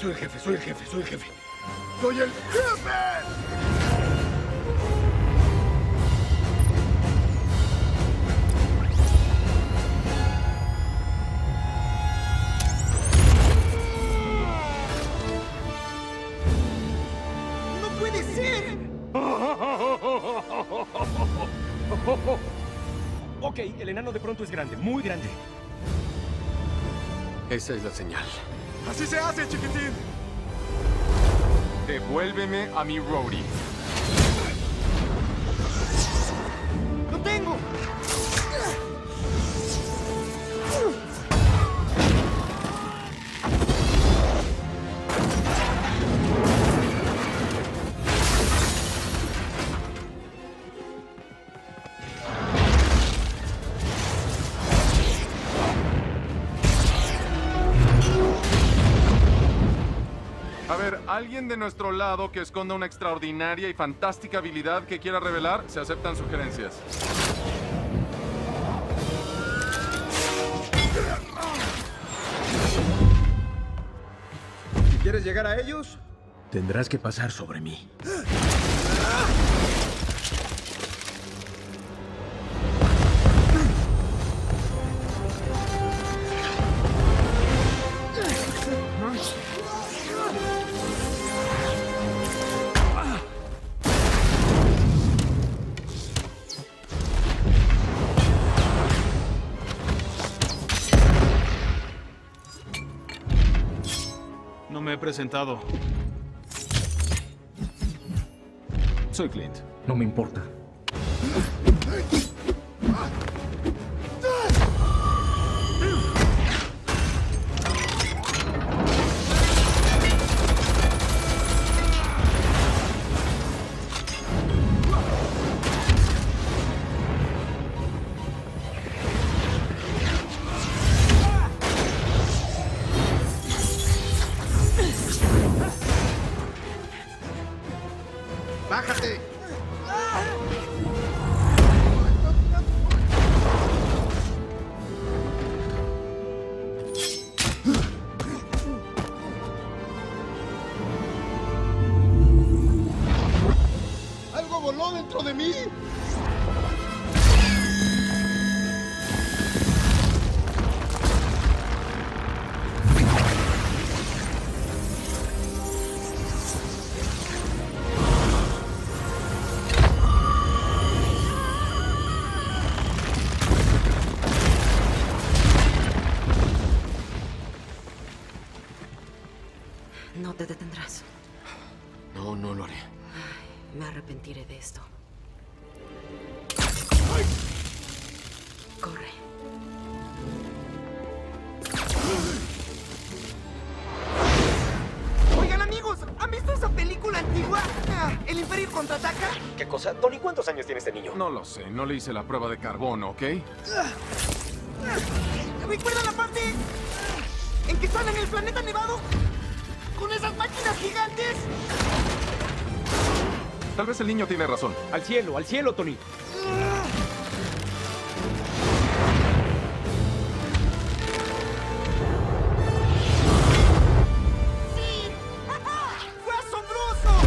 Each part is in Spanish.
Soy el jefe, soy el jefe, soy el jefe. ¡Soy el jefe! Ok, el enano de pronto es grande, muy grande. Esa es la señal. ¡Así se hace, chiquitín! Devuélveme a mi Rhodey. ¡Lo tengo! A ver, ¿alguien de nuestro lado que esconda una extraordinaria y fantástica habilidad que quiera revelar? Se aceptan sugerencias. Si quieres llegar a ellos, tendrás que pasar sobre mí. No me he presentado. Soy Clint. No me importa. ¡Bájate! ¡Algo voló dentro de mí! No te detendrás. No, no lo haré. Me arrepentiré de esto. Corre. Oigan, amigos, ¿han visto esa película antigua? ¿El Imperio contraataca? ¿Qué cosa? Tony, ¿cuántos años tiene este niño? No lo sé, no le hice la prueba de carbono, ¿ok? ¿Recuerdan la parte en que están en el planeta nevado? ¿Con esas máquinas gigantes? Tal vez el niño tiene razón. Al cielo, Tony. ¡Sí! ¡Fue asombroso!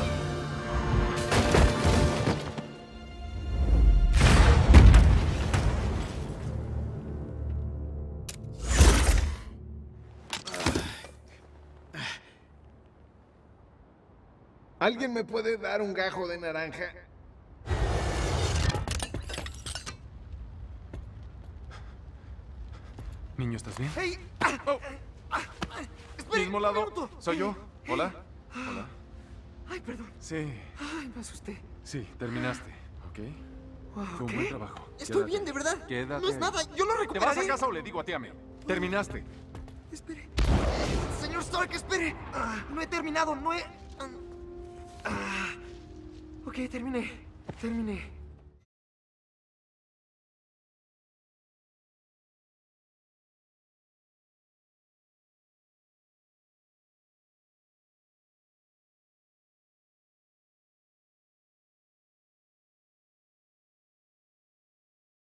¿Alguien me puede dar un gajo de naranja? Niño, ¿estás bien? ¡Hey! ¡Espere! Mismo un lado. minuto. ¿Soy yo? ¿Hola? Hola. Ay, perdón. Sí, Ay, me asusté. sí, terminaste, ¿ok? Wow, Fue un ¿qué? buen trabajo. Estoy Quédate. bien, de verdad. Quédate No es ahí. nada, yo lo ¿Te recuperaré. vas a casa o le digo a ti, Ame? Terminaste. Espere. Señor Stark, espere. No he terminado, no he... Ok, terminé.